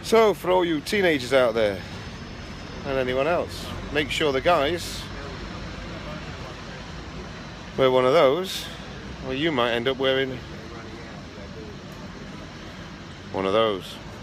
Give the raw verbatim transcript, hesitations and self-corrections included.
So for all you teenagers out there and anyone else, make sure the guys wear one of those, or you might end up wearing one of those.